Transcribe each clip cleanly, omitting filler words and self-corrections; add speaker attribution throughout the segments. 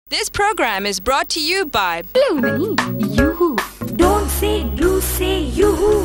Speaker 1: This program is brought to you by
Speaker 2: Blue नहीं, Yoo-hoo. Don't say blue, say Yoo-hoo.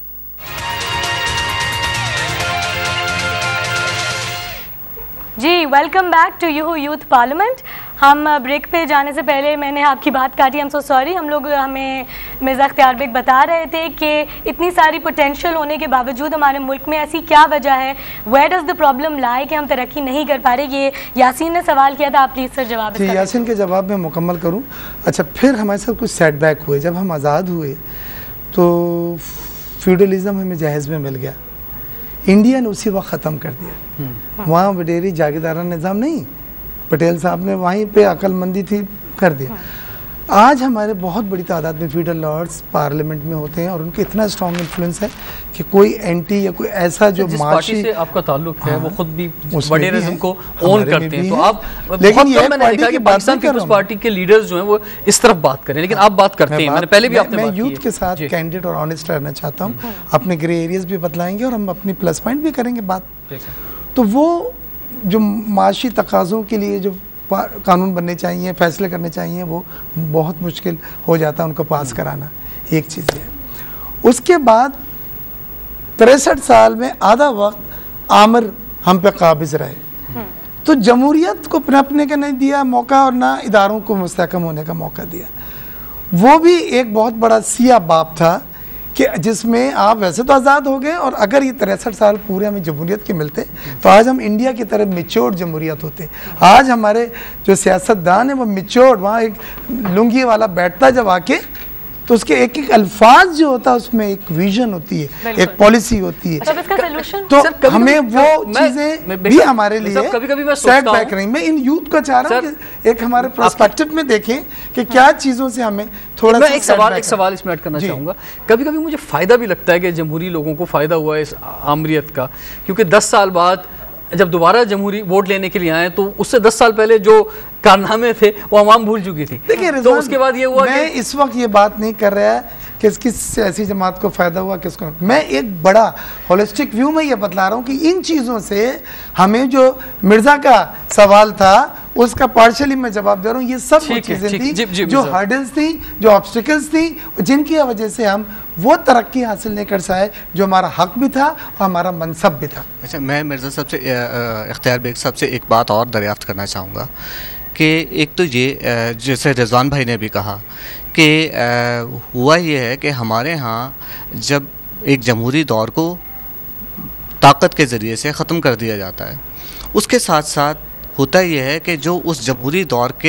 Speaker 3: जी welcome back to Yoohoo youth parliament. हम break पे जाने से पहले मैंने आपकी बात काटी, हम सो सॉरी। हमें मिर्ज़ा इख्तियार बेग बता रहे थे कि इतनी सारी पोटेंशियल होने के बावजूद हमारे मुल्क में ऐसी क्या वजह है, where does the problem lie कि हम तरक्की नहीं कर पा रहे। ये यासीन ने सवाल किया था, आप प्लीज़ सर जवाब
Speaker 4: जी यासीन के जवाब में मुकम्मल करूँ। अच्छा, फिर हमारे साथ कुछ सेटबैक हुए। जब हम आज़ाद हुए तो फ्यूडलिज़म हमें जहेज़ में मिल गया, इंडिया ने उसी वक्त ख़त्म कर दिया। वहाँ वडेरी जागीरदाराना निज़ाम नहीं, पटेल साहब ने वहीं पे अक्लमंदी थी कर दिया। आज हमारे बहुत बड़ी तादाद में फीडरल लॉर्ड्स पार्लियामेंट में होते हैं और उनके इतना स्ट्रॉन्ग इन्फ्लुएंस है कि कोई एंटी या कोई ऐसा जो
Speaker 5: जिस
Speaker 4: माशी
Speaker 5: पार्टी से आपका ताल्लुक है वो खुद भी
Speaker 4: उसमें
Speaker 5: वडेरिज्म
Speaker 4: भी
Speaker 5: को
Speaker 4: है,
Speaker 5: ओन
Speaker 4: हमारे में
Speaker 5: करते
Speaker 4: भी
Speaker 5: हैं। तो
Speaker 4: है।
Speaker 5: आप
Speaker 4: लेकिन
Speaker 5: बहुत
Speaker 4: ये
Speaker 5: कम मैंने देखा कि
Speaker 4: बात
Speaker 5: पाकिस्तान
Speaker 4: नहीं कर
Speaker 5: पीपल्स
Speaker 4: रहा हूं।
Speaker 5: पार्टी के लीडर्स जो हैं वो इस तरफ बात करें, लेकिन आप बात करते हैं, मैंने पहले भी आपने
Speaker 4: मैं
Speaker 5: बात की
Speaker 4: यूथ
Speaker 5: है।
Speaker 4: के साथ
Speaker 5: जी।
Speaker 4: कैंडिडेट और ऑनेस्ट रहना चाहता हूँ। अपने ग्रे एरियाज भी बतलाएंगे और हम अपनी प्लस पॉइंट भी करेंगे बात। तो वो जो माशी तकाज़ों के लिए जो कानून बनने चाहिए, फैसले करने चाहिए, वो बहुत मुश्किल हो जाता है उनको पास कराना। एक चीज़ है। उसके बाद 63 साल में आधा वक्त आमिर हम पे काबिज रहे, तो जमहूरियत को पनपने का नहीं दिया मौका और ना इदारों को मुस्तहकम होने का मौका दिया। वो भी एक बहुत बड़ा सिया बाप था कि जिसमें आप वैसे तो आज़ाद हो गए, और अगर ये 63 साल पूरे हमें जमहूरियत के मिलते तो आज हम इंडिया की तरह मिच्योर जमहूरियत होते। आज हमारे जो सियासतदान है वो मिच्योर, वहाँ एक लुंगी वाला बैठता जब आके तो उसके एक एक अल्फाज जो होता है उसमें एक विजन होती है, एक पॉलिसी होती है।
Speaker 3: अच्छा, इसका सॉल्यूशन
Speaker 4: तो
Speaker 5: सर,
Speaker 4: हमें वो चीज़ें भी हमारे लिए
Speaker 5: कभी-कभी मैं
Speaker 4: सेट
Speaker 5: सोचता
Speaker 4: बैक नहीं। मैं इन यूथ को चाह रहा हूँ कि एक हमारे पर्सपेक्टिव में देखें कि क्या चीज़ों से हमें थोड़ा
Speaker 5: मैं
Speaker 4: सा
Speaker 5: एक सवाल इसमें ऐड करना चाहूँगा। कभी-कभी मुझे फ़ायदा भी लगता है कि जमहूरी लोगों को फ़ायदा हुआ है इस आमरीत का, क्योंकि 10 साल बाद जब दोबारा जमहूरी वोट लेने के लिए आए तो उससे 10 साल पहले जो कारनामे थे वो अवाम भूल चुकी थी।
Speaker 4: देखिए
Speaker 5: तो उसके बाद ये हुआ
Speaker 4: मैं इस वक्त ये बात नहीं कर रहा है कि किस सियासी जमात को फ़ायदा हुआ किसको, मैं एक बड़ा होलिस्टिक व्यू में ये बतला रहा हूँ कि इन चीज़ों से हमें जो मिर्ज़ा का सवाल था उसका पार्शली मैं जवाब दे रहा हूँ। ये सब वो चीज़ें थी जो हर्डल्स थी, जो ऑब्स्टिकल्स थी, जिनकी वजह से हम वो तरक्की हासिल नहीं कर सके जो हमारा हक भी था और हमारा मनसब भी था।
Speaker 6: अच्छा, मैं मिर्ज़ा साहब से इख्तियार बेग साहब से एक बात और दरियाफ्त करना चाहूँगा कि एक तो ये जैसे रिजवान भाई ने भी कहा कि हुआ ये है कि हमारे यहाँ जब एक जमहूरी दौर को ताकत के ज़रिए से ख़त्म कर दिया जाता है, उसके साथ साथ होता ये है कि जो उस जमहूरी दौर के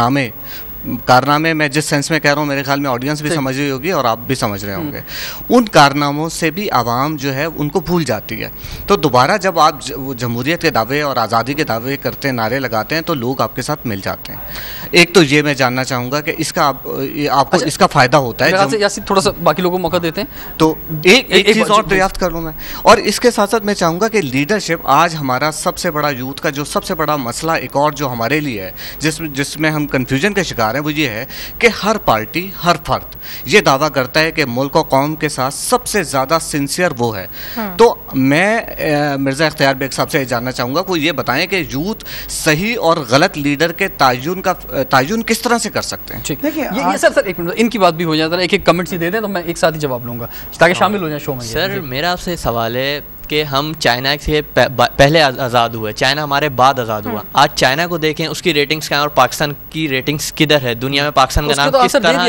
Speaker 6: कारनामे मैं जिस सेंस में कह रहा हूँ मेरे ख्याल में ऑडियंस भी समझ रही होगी और आप भी समझ रहे होंगे, उन कारनामों से भी आवाम जो है उनको भूल जाती है। तो दोबारा जब आप जमहूरियत के दावे और आज़ादी के दावे करते हैं, नारे लगाते हैं, तो लोग आपके साथ मिल जाते हैं। एक तो ये मैं जानना चाहूँगा कि इसका आपको इसका फ़ायदा होता है।
Speaker 5: यासीन थोड़ा सा बाकी लोगों को मौका देते हैं तो
Speaker 6: एक चीज़ और दरियाफ्त कर लूँ मैं, और इसके साथ साथ मैं चाहूँगा कि लीडरशिप आज हमारा सबसे बड़ा यूथ का जो सबसे बड़ा मसला एक और जो हमारे लिए है, जिसमें हम कन्फ्यूजन के शिकार हैं, वो ये है कि हर पार्टी, हर फर्द ये दावा करता है कि मुल्क और कौम के साथ सबसे ज़्यादा सिंसियर वो है। तो मैं मिर्ज़ा इख्तियार बेग साहब से जानना चाहूँगा, वो ये बताएं कि यूथ सही और गलत लीडर के तायुन किस तरह से कर सकते हैं।
Speaker 5: ठीक, ये सर एक मिनट, इनकी बात भी हो जाता है, एक कमेंट्स ही दे दें तो मैं एक साथ ही जवाब लूँगा ताकि शामिल हो जाए शो में।
Speaker 7: सर मेरा आपसे सवाल है कि हम चाइना से पहले आज़ाद हुए, चाइना हमारे बाद आज़ाद हुआ। आज चाइना को देखें, उसकी रेटिंग्स क्या है और पाकिस्तान की रेटिंग्स किधर है दुनिया में? पाकिस्तान का नाम किस तरह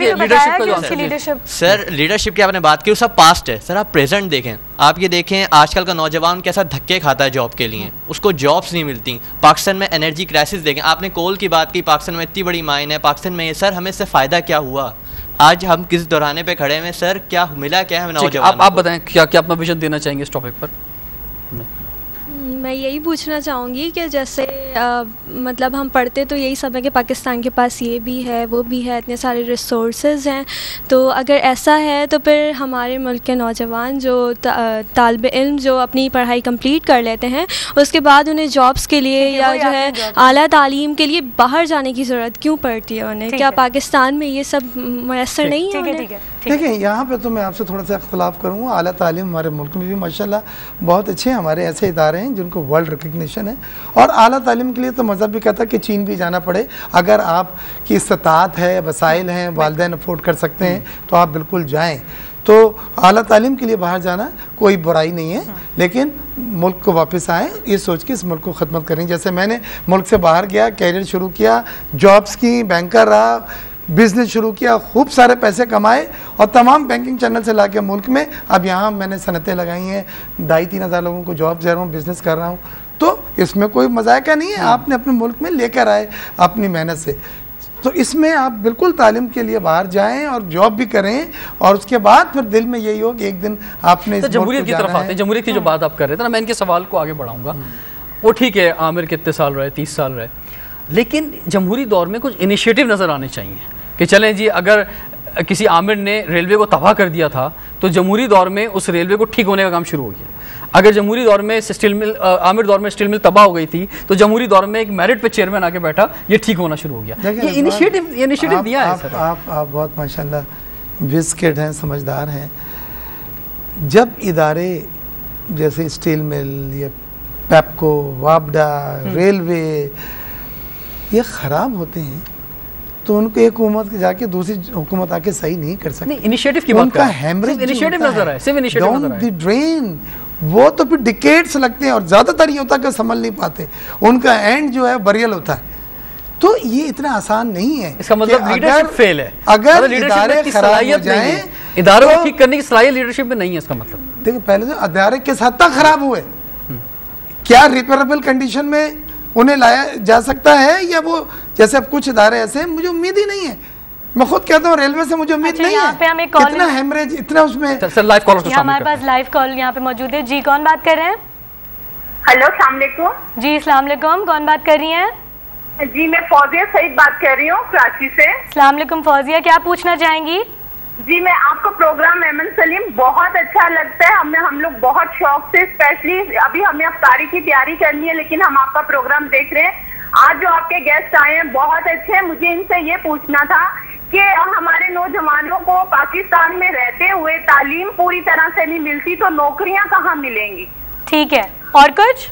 Speaker 7: लिया? सर लीडरशिप की आपने बात की, वो सब पास्ट है। सर आप प्रेजेंट देखें, आप ये देखें आजकल का नौजवान कैसा धक्के खाता है जॉब के लिए, उसको जॉब्स नहीं मिलती। पाकिस्तान में एनर्जी क्राइसिस देखें, आपने कोल की बात की, पाकिस्तान में इतनी बड़ी माइन है, पाकिस्तान में सर हमें इससे फ़ायदा क्या हुआ? आज हम किस दौराने पे खड़े हैं सर, क्या मिला क्या है नौजवान?
Speaker 5: आप बताएं क्या अपना विजन देना चाहेंगे इस टॉपिक पर?
Speaker 8: मैं यही पूछना चाहूँगी कि जैसे मतलब हम पढ़ते तो यही सब है कि पाकिस्तान के पास ये भी है, वो भी है, इतने सारे रिसोर्सेज हैं। तो अगर ऐसा है तो फिर हमारे मुल्क के नौजवान जो तालिब इल्म जो अपनी पढ़ाई कंप्लीट कर लेते हैं, उसके बाद उन्हें जॉब्स के लिए या जो है आला तालीम के लिए बाहर जाने की ज़रूरत क्यों पड़ती है उन्हें? क्या पाकिस्तान में ये सब मैसर नहीं है?
Speaker 4: देखिए यहाँ पे तो मैं आपसे थोड़ा सा इख्तलाफ करूँगा। आला तालीम हमारे मुल्क में भी माशाल्लाह बहुत अच्छे हैं, हमारे ऐसे इदारे हैं जिनको वर्ल्ड रिकग्निशन है। और आला तालीम के लिए तो मज़हब भी कहता है कि चीन भी जाना पड़े, अगर आपकी इस्तात है, वसाइल हैं, वालिदैन अफोर्ड कर सकते हैं तो आप बिल्कुल जाएँ। तो आला तालीम के लिए बाहर जाना कोई बुराई नहीं है, लेकिन मुल्क को वापस आएँ ये सोच के इस मुल्क को ख़दमत करें। जैसे मैंने मुल्क से बाहर गया, कैरियर शुरू किया, जॉब्स की, बैंकर रहा, बिज़नेस शुरू किया, खूब सारे पैसे कमाए और तमाम बैंकिंग चैनल से लाके मुल्क में अब यहाँ मैंने सनतें लगाई हैं, 2,500-3 हज़ार लोगों को जॉब दे रहा हूँ, बिज़नेस कर रहा हूँ। तो इसमें कोई मजायका नहीं है, आपने अपने मुल्क में लेकर आए अपनी मेहनत से। तो इसमें आप बिल्कुल तालीम के लिए बाहर जाएं और जॉब भी करें और उसके बाद फिर दिल में यही हो कि एक दिन आपने
Speaker 5: तो जमहूरियत की तरफ आते हैं। जमहूरियत की जो बात आप कर रहे थे ना, मैं इनके सवाल को आगे बढ़ाऊंगा। वो ठीक है, आमिर कितने साल रहे, 30 साल रहे, लेकिन जमहूरी दौर में कुछ इनिशिएटिव नज़र आने चाहिए कि चलें जी, अगर किसी आमिर ने रेलवे को तबाह कर दिया था तो जमहूरी दौर में उस रेलवे को ठीक होने का काम शुरू हो गया। अगर जमहूरी दौर में स्टील मिल, आमिर दौर में स्टील मिल तबाह हो गई थी तो जमहूरी दौर में एक मेरिट पे चेयरमैन आके बैठा, ये ठीक होना शुरू हो गया। ये इनिशिएटिव दिया है सर।
Speaker 4: आप बहुत माशाल्लाह बिस्किट हैं, समझदार हैं। जब इदारे जैसे स्टील मिल या पेप्को, वापडा, रेलवे ये ख़राब होते हैं तो उनको एक हुकूमत जाके दूसरी हुकूमत आके सही नहीं कर सकती।
Speaker 5: इनिशिएटिव की बात
Speaker 4: उनका हैमरेज
Speaker 5: इनिशिएटिव नजर है, सिर्फ इनिशिएटिव नजर है।
Speaker 4: ड्रेन वो तो फिर डिकेड्स लगते हैं और ज़्यादातर ये होता है कि संभल नहीं पाते, उनका एंड जो है बरियल होता है। तो ये इतना आसान नहीं है।
Speaker 5: इसका मतलब लीडरशिप फेल है।
Speaker 4: अगर इदारे खराब हो जाएं,
Speaker 5: इदारों को ठीक करने की सलाहियत लीडरशिप में नहीं है, इसका मतलब।
Speaker 4: देखिए पहले तो इदारे किस हद तक खराब हुए, क्या रिपेयरेबल कंडीशन में उन्हें लाया जा सकता है, या वो जैसे अब कुछ इदारे ऐसे हैं मुझे उम्मीद ही नहीं है। मैं खुद कहता हूँ रेलवे से मुझे उम्मीद नहीं है, इतना हेमरेज, इतना उसमें।
Speaker 5: लाइव कॉलर
Speaker 3: हमारे पास लाइव कॉल यहाँ पे मौजूद है। जी कौन बात कर रहे हैं?
Speaker 9: हेलो, अस्सलाम वालेकुम।
Speaker 3: जी अस्सलाम वालेकुम, कौन बात कर रही हैं?
Speaker 9: जी मैं फौजिया सईद बात कर रही हूँ कराची से।
Speaker 3: अस्सलाम वालेकुम फौजिया, क्या पूछना चाहेंगी?
Speaker 9: जी मैं आपका प्रोग्राम मेमन सलीम बहुत अच्छा लगता है, हम लोग बहुत शौक से, स्पेशली अभी हमें अफ्तारी की तैयारी करनी है लेकिन हम आपका प्रोग्राम देख रहे हैं। आज जो आपके गेस्ट आए हैं बहुत अच्छे हैं। मुझे इनसे ये पूछना था कि हमारे नौजवानों को पाकिस्तान में रहते हुए तालीम पूरी तरह से नहीं मिलती तो नौकरियां कहाँ मिलेंगी?
Speaker 3: ठीक है, और कुछ?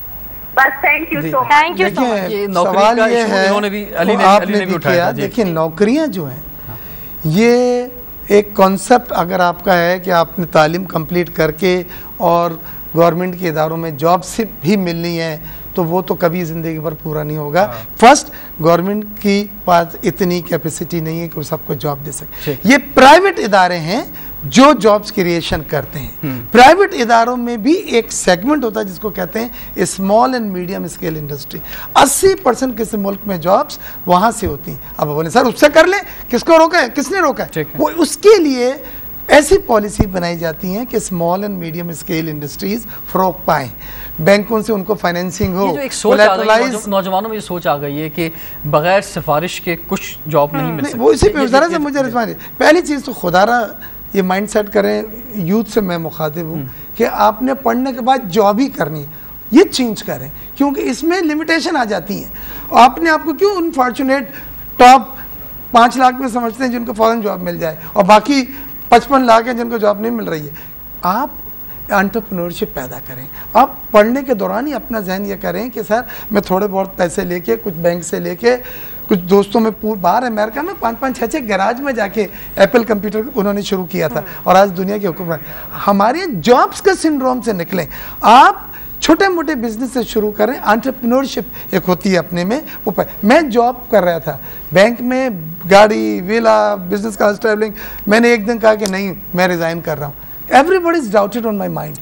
Speaker 9: बस thank you so much.
Speaker 3: Thank you so much.
Speaker 4: सवाल ये है, आपने भी किया, देखिए नौकरियां जो हैं ये एक कॉन्सेप्ट अगर आपका है कि आपने तालीम कंप्लीट करके और गवर्नमेंट के इदारों में जॉब से भी मिलनी है तो वो तो कभी ज़िंदगी भर पूरा नहीं होगा। फर्स्ट, गवर्नमेंट की पास इतनी कैपेसिटी नहीं है कि वो सबको जॉब दे सके। ये प्राइवेट इदारे हैं जो जॉब्स क्रिएशन करते हैं। प्राइवेट इदारों में भी एक सेगमेंट होता है जिसको कहते हैं small and medium scale industry. 80% किसी मुल्क में जॉब्स वहाँ से होती हैं। अब बोले सर उससे कर ले, किसको रोका है, किसने रोका है? वो उसके लिए ऐसी पॉलिसी बनाई जाती हैं कि small and medium scale industries फरोग पाएँ, बैंकों से उनको फाइनेंसिंग हो।
Speaker 5: एक सोच आ गई नौजवानों में, ये सोच आ गई है कि बगैर सिफारिश के कुछ जॉब नहीं मिल सकती।
Speaker 4: वो इसी पे ज़रा से मुझे रिस्पॉन्स, पहली चीज़ तो खुदारा ये माइंड सेट करें, यूथ से मैं मुखातिब हूँ कि आपने पढ़ने के बाद जॉब ही करनी है, ये चेंज करें क्योंकि इसमें लिमिटेशन आ जाती हैं। आपने आपको क्यों अनफॉर्चुनेट टॉप 5 लाख में समझते हैं जिनको फ़ौरन जॉब मिल जाए और बाकी 55 लाख हैं जिनको जॉब नहीं मिल रही है। आप एंटरप्रेन्योरशिप पैदा करें। आप पढ़ने के दौरान ही अपना जहन ये करें कि सर मैं थोड़े बहुत पैसे लेके, कुछ बैंक से लेके, कुछ दोस्तों में बाहर अमेरिका में 5-5, 6-6 गैराज में जाके एप्पल कंप्यूटर उन्होंने शुरू किया था और आज दुनिया की हुकूमत। हमारे जॉब्स के सिंड्रोम से निकलें, आप छोटे मोटे बिजनेस से शुरू करें। एंटरप्रेन्योरशिप एक होती है अपने में ऊपर। मैं जॉब कर रहा था बैंक में, गाड़ी, विला, बिजनेस क्लास ट्रैवलिंग, मैंने एक दिन कहा कि नहीं मैं रिज़ाइन कर रहा हूँ। Everybody is doubted on my mind.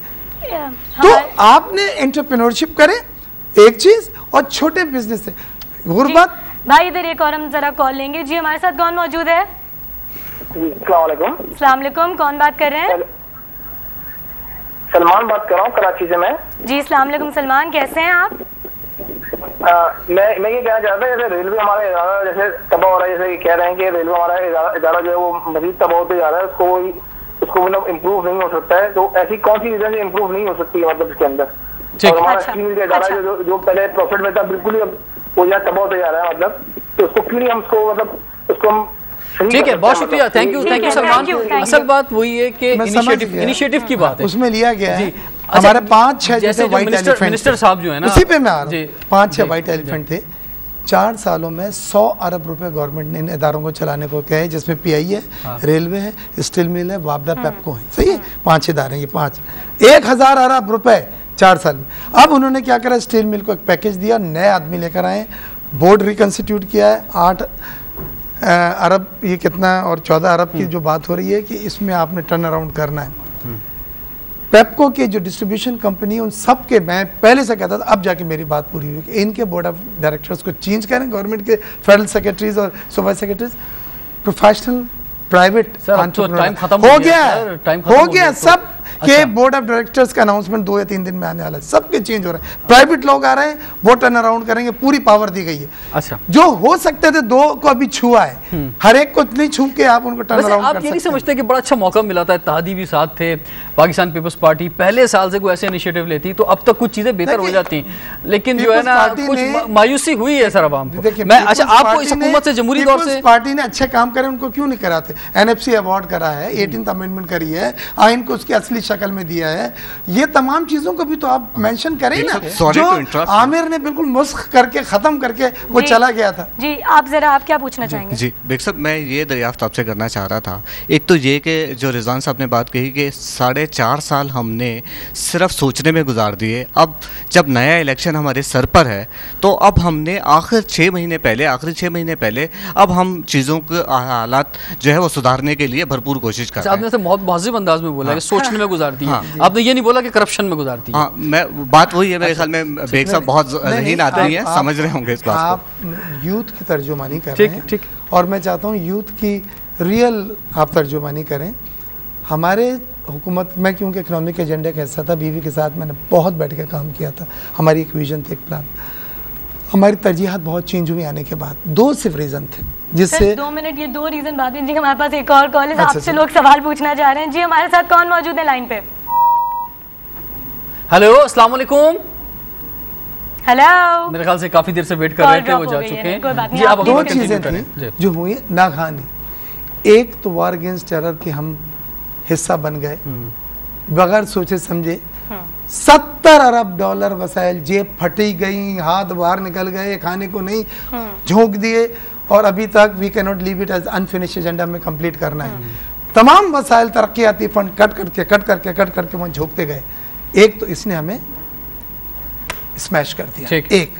Speaker 4: तो आपने एंटरप्रेन्योरशिप करें एक चीज़, और छोटे बिजनेस से गुरबत।
Speaker 3: भाई इधर एक और हम जरा कॉल लेंगे। जी हमारे साथ कौन मौजूद है? अस्सलाम वालेकुम, कौन बात कर रहे हैं?
Speaker 10: सलमान बात कर रहा हूँ कराची से मैं।
Speaker 3: जी अस्सलाम वालेकुम सलमान, कैसे हैं आप?
Speaker 10: मैं ये कहना चाहता हूँ, जैसे रेलवे हमारा इदारा जैसे तबाह हो रहा है, जैसे कह रहे हैं कि रेलवे हमारा इदारा जो है वो मजीद तबाह होते जा रहा है, उसको मतलब इम्प्रूव नहीं हो सकता है। तो ऐसी कौन सी वजह से इम्प्रूव नहीं हो सकती है मतलब इसके अंदर? और हमारा स्टील का इदारा जो पहले प्रॉफिट में था बिल्कुल ही अब वो यहाँ तबाह होते जा रहा है, मतलब तो उसको क्यों नहीं हम उसको मतलब उसको हम
Speaker 5: ठीक है, बहुत शुक्रिया, थैंक यू सलमान। असल बात वही है कि इनिशिएटिव की बात है, उसमें
Speaker 4: लिया गया है। हमारे 5-6 जैसे
Speaker 5: मिनिस्टर साहब जो है ना,
Speaker 4: उसी पे मैं आ रहा हूं, 5-6 व्हाइट एलिफेंट थे। 4 सालों में 100 अरब रुपए गवर्नमेंट ने इन इदारों को चलाने को कहा है, जिसमें PI है, रेलवे है, स्टील मिल है, वापडा, पेप्को है, सही है, 5 इदारे हैं ये 5, 1000 अरब रुपए 4 साल में। अब उन्होंने क्या करा, स्टील मिल को एक पैकेज दिया, नए आदमी लेकर आए, बोर्ड रिकंस्टिट्यूट किया है, 8 अरब ये कितना और 14 अरब की जो बात हो रही है कि इसमें आपने टर्न अराउंड करना है। पेप्को के जो डिस्ट्रीब्यूशन कंपनी उन सब के, मैं पहले से कहता था, अब जाके मेरी बात पूरी हुई कि इनके बोर्ड ऑफ डायरेक्टर्स को चेंज करें, गवर्नमेंट के फेडरल सेक्रेटरीज और सुपर सेक्रेटरीज प्रोफेशनल प्राइवेट हो गया सब के बोर्ड ऑफ डायरेक्टर्स का अनाउंसमेंट 2 या 3 दिन में आने वाला है, सबके चेंज हो रहे हैं, प्राइवेट लोग आ रहे हैं, वो टर्न अराउंड करेंगे, पूरी पावर दी गई है।
Speaker 5: अच्छा,
Speaker 4: जो हो सकते थे 2 को अभी छुआ है, हर एक को नहीं छू के आप उनको टर्न अराउंड कर सकते हैं।
Speaker 5: आप ये नहीं समझते कि बड़ा अच्छा मौका मिला था, इत्तेहादी भी साथ थे, पाकिस्तान पीपल्स पार्टी पहले साल से कोई ऐसे इनिशिएटिव लेती तो अब तक कुछ चीजें बेहतर हो जाती, लेकिन जो है ना कुछ मायूसी हुई है सर आवाम को। मैं अच्छा, आपको इस हुकूमत से, जमहूरी दौर से
Speaker 4: पार्टी ने अच्छे काम करे, उनको क्यों नहीं कराते? NFC अवार्ड करा है, 18th अमेंडमेंट करी है, आइन को उसकी असली शक्ल में दिया है, ये तमाम चीजों को भी तो आप मेंशन करें ना। जो आमिर ने बिल्कुल मुस्ख करके खत्म करके वो चला गया था।
Speaker 3: जी, आप जरा, आप क्या पूछना चाहेंगे?
Speaker 6: जी बेग साहब, मैं ये दरियाफ्त आपसे करना चाह रहा था, एक तो ये कि जो रिजवान साहब ने बात कही कि 4.5 साल हमने सिर्फ सोचने में गुजार दिए, अब जब नया इलेक्शन हमारे सर पर है तो अब हमने आखिरी 6 महीने पहले अब हम चीज़ों के हालात जो है वो सुधारने के लिए भरपूर कोशिश कर रहे हैं।
Speaker 5: आपने बहुत वाज़िब अंदाज में बोला कि सोचने में गुजार दी, आपने ये नहीं बोला कि करप्शन में गुजारती है।
Speaker 6: हाँ, मैं बात वही है, मेरे ख्याल में बेग साहब बहुत ज़हीन आदमी है, समझ रहे होंगे इस बात को।
Speaker 4: आप यूथ की तर्जुमानी कर रहे हैं, ठीक, और मैं चाहता हूँ यूथ की रियल आप तर्जुमानी करें। हमारे हुकूमत में, क्योंकि इकोनॉमिक एजेंडे का हिस्सा था, बीवी के साथ मैंने बहुत बैठ के काम किया था, हमारी एक विजन थी, एक प्लान, हमारी तरजीहात बहुत चेंज हुई आने के बाद। 2 सिर्फ रीज़न थे जिससे
Speaker 3: 2 मिनट, ये 2 रीज़न बाद में। जी, हमारे पास एक और कॉल है, आपसे लोग सवाल पूछना चाह रहे हैं। जी, हमारे साथ कौन मौजूद है लाइन पे?
Speaker 5: हेलो, अस्सलाम वालेकुम।
Speaker 3: हेलो,
Speaker 5: मेरे ख्याल से काफी देर से वेट कर रहे थे, वो जा चुके हैं। जी, आप
Speaker 4: 2 चीजें थी जो हुई नागहानी। एक तो वार अगेंस्ट टेरर के हम हिस्सा बन गए बगैर सोचे समझे। 70 अरब डॉलर वसाइल जेब फटी गई, हाथ बाहर निकल गए, खाने को नहीं झोंक दिए, और अभी तक we can not leave it as unfinished agenda में कंप्लीट करना है। तमाम वसाइल तरक्याती फंड कट करके वहाँ झोंकते गए। एक तो इसने हमें स्मैश कर दिया, एक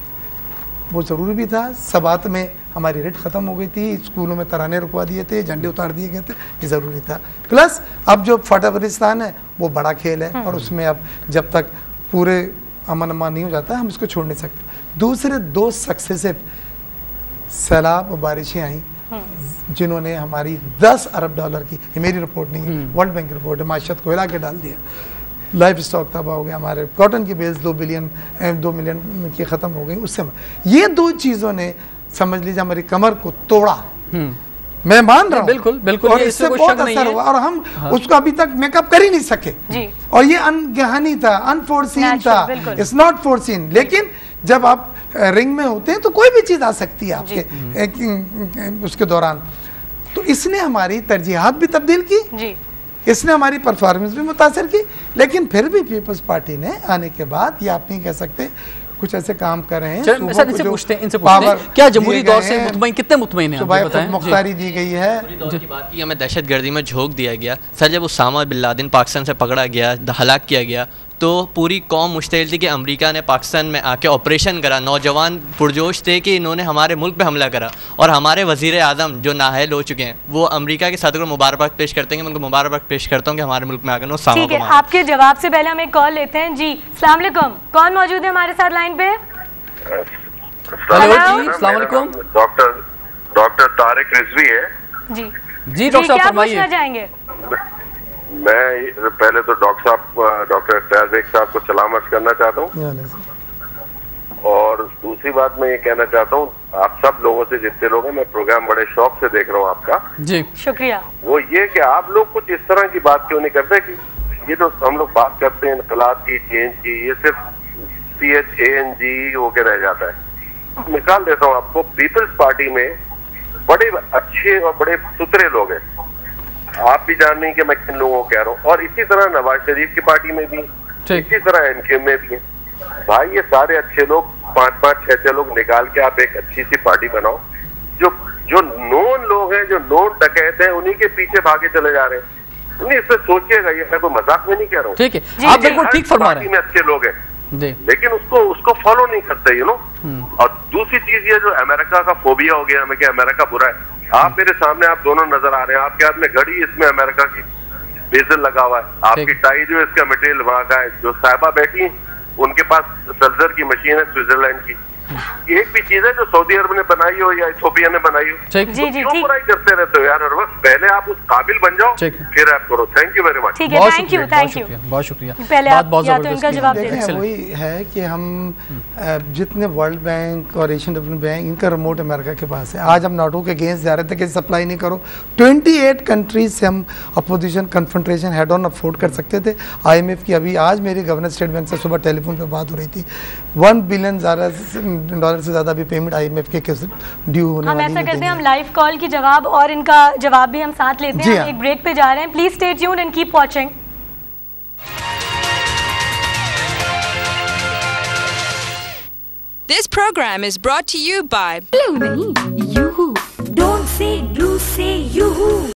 Speaker 4: वो ज़रूरी भी था। सबात में हमारी रेट ख़त्म हो गई थी, स्कूलों में तराने रुकवा दिए थे, झंडे उतार दिए गए थे, ये ज़रूरी था। प्लस अब जो फटा बलिस्तान है वो बड़ा खेल है, और उसमें अब जब तक पूरे अमन अमान नहीं हो जाता हम इसको छोड़ नहीं सकते। दूसरे 2 सक्सेसिव सैलाब और बारिशें आई जिन्होंने हमारी 10 अरब डॉलर की, ये मेरी रिपोर्ट नहीं है, वर्ल्ड बैंक की रिपोर्ट है, माशत को हिला के डाल दिया। लाइफ स्टॉक तबाह हो गया, हमारे कॉटन की बेस 2 मिलियन की ख़त्म हो गई। उससे ये 2 चीज़ों ने समझ लीजिए हमारी कमर को तोड़ा। मैं मान रहा हूँ,
Speaker 5: बिल्कुल,
Speaker 4: और इससे बहुत असर हुआ, और हम उसको अभी तक मेकअप कर ही नहीं सके। और ये अनगहानी था, अनफोर्सीन था, इट्स नॉट फोर्सीन। लेकिन जब आप रिंग में होते हैं तो कोई भी चीज़ आ सकती है आपके उसके दौरान। तो इसने हमारी तरजीहात भी तब्दील की, इसने हमारी परफॉर्मेंस भी मुतासर की, लेकिन फिर भी पीपल्स पार्टी ने आने के बाद, ये आप नहीं कह सकते, कुछ ऐसे काम कर रहे हैं।
Speaker 5: इनसे पूछते हैं क्या जमहूरी दौर से कितने मुतमईन हैं?
Speaker 4: मुख्तारी दी गई है,
Speaker 7: की बात की, हमें दहशतगर्दी में झोंक दिया गया। सर, जब उसामा बिन लादेन पाकिस्तान से पकड़ा गया, हलाक किया गया, तो पूरी कौम मुश्तइल थी कि अमेरिका ने पाकिस्तान में आके ऑपरेशन करा। नौजवान पुरजोश थे कि इन्होंने हमारे मुल्क पे हमला करा, और हमारे वज़ीर आज़म जो नाअहल हो चुके हैं वो अमेरिका के सदर को मुबारकबाद पेश करते हैं। मैं उनको मुबारकबाद पेश करता हूँ कि हमारे मुल्क में आकर
Speaker 3: ठीक है। आपके जवाब से पहले हम एक कॉल लेते हैं। जी, अस्सलाम वालेकुम, कौन मौजूद है हमारे साथ लाइन पे?
Speaker 5: हेलो जी, अस्सलाम वालेकुम।
Speaker 11: डॉक्टर तारिक रिजवी है।
Speaker 5: जी डॉक्टर साहब, फरमाइए।
Speaker 3: क्या पूछना चाहेंगे?
Speaker 11: मैं पहले तो डॉक्टर इख्तियार बेग साहब को सलाम अर्ज़ करना चाहता हूँ, और दूसरी बात मैं ये कहना चाहता हूँ, आप सब लोगों से, जितने लोग हैं, मैं प्रोग्राम बड़े शौक से देख रहा हूँ आपका।
Speaker 5: जी,
Speaker 3: शुक्रिया।
Speaker 11: वो ये कि आप लोग कुछ इस तरह की बात क्यों नहीं करते कि ये जो हम लोग बात करते हैं इनकलाब की, चेंज की, ये सिर्फ CHANG होके रह जाता है। मिसाल देता हूँ आपको, पीपल्स पार्टी में बड़े अच्छे और बड़े सुथरे लोग हैं, आप भी जान रही हैं कि मैं किन लोगों को कह रहा हूँ। और इसी तरह नवाज शरीफ की पार्टी में भी, इसी तरह एनके में भी है। भाई ये सारे अच्छे लोग 5-5, 6-6 लोग निकाल के आप एक अच्छी सी पार्टी बनाओ। जो नोन लोग हैं, जो नोन डकैत हैं, उन्हीं के पीछे भागे चले जा रहे हैं। नहीं, इससे सोचिएगा, ये मैं कोई मजाक में नहीं कह रहा हूँ।
Speaker 5: ठीक है, आप बिल्कुल ठीक फरमा रहे हैं।
Speaker 11: में अच्छे लोग हैं लेकिन उसको फॉलो नहीं करते, यू नो। और दूसरी चीज ये जो अमेरिका का फोबिया हो गया हमें कि अमेरिका बुरा है। आप मेरे सामने आप दोनों नजर आ रहे हैं, आपके हाथ में घड़ी, इसमें अमेरिका की बेजल लगा हुआ है। आपकी टाई जो है इसका मटेरियल वहां का है। जो साहिबा बैठी उनके पास सल्जर की मशीन है स्विट्जरलैंड की। एक भी चीज है जो सऊदी अरब ने बनाई हो या इथोपिया ने बनाई हो, तो क्यों बुराई करते रहते हो यार? और बस पहले आप उस काबिल बन जाओ, फिर आप करो। Thank you very much.
Speaker 5: बहुत शुक्रिया। बहुत जबरदस्त।
Speaker 4: वही है कि हम जितने वर्ल्ड बैंक और एशियन डेवलपमेंट बैंक, इनका रिमोट अमेरिका के पास है। आज हम नाटो के अगेंस्ट जा रहे थे कि सप्लाई नहीं करो। 28 कंट्रीज से हम opposition confrontation head on afford कर सकते थे। IMF की अभी आज मेरी गवर्नर स्टेट बैंक से सुबह टेलीफोन पे बात हो रही थी। $1 बिलियन डॉलर से ज़्यादा भी पेमेंट IMF के ड्यू होने वाली है।
Speaker 3: हम ऐसा करते हैं, हम लाइव कॉल की जवाब और इनका जवाब भी हम साथ लेते हैं। हम एक ब्रेक पे जा रहे हैं। Please stay tuned and keep watching.
Speaker 1: This program is brought to you by
Speaker 2: Blue नहीं, Yoo-hoo. Don't say blue, say Yoo-hoo.